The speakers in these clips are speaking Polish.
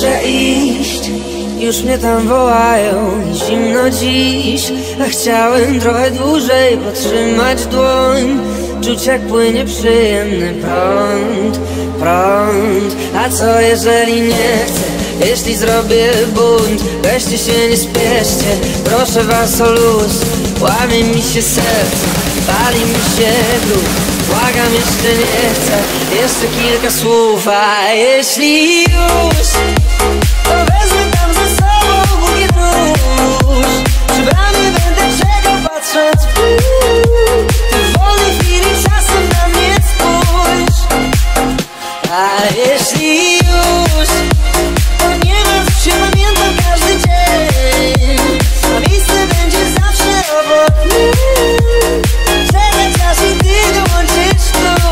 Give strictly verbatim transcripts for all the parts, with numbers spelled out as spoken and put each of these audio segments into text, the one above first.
muszę iść, już mnie tam wołają i zimno dziś. A chciałem trochę dłużej potrzymać dłoń, czuć jak płynie przyjemny prąd, prąd. A co jeżeli nie chcę? Jeśli zrobię bunt? Weźcie się, nie spieszcie, proszę was o luz. Łamie mi się serce, pali mi się brzuch. Błagam, jeszcze nie chcę, jeszcze kilka słów. A jeśli już, to wezmę tam ze sobą bukiet róż. Przy bramie będę czekał, patrząc w dół. Ty w wolnej chwili czasem na mnie spójrz. A jeśli już, to nie martw się, pamiętam każdy dzień. A miejsce będzie zawsze obok mnie. Czekaj czas i ty dołączysz tu.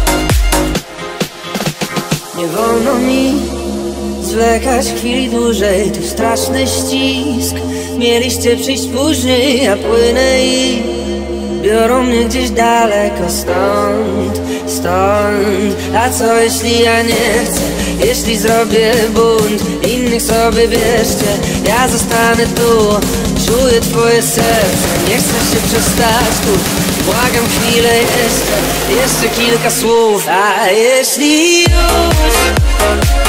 Nie wolno mi zwlekać chwili dłużej, tu straszny ścisk. Mieliście przyjść później, ja płynę i biorą mnie gdzieś daleko stąd, stąd. A co jeśli ja nie chcę? Jeśli zrobię bunt, innych sobie bierzcie, ja zostanę tu. Czuję twoje serce, nie chcę się przestać tu. Błagam chwilę jeszcze, jeszcze kilka słów. A jeśli już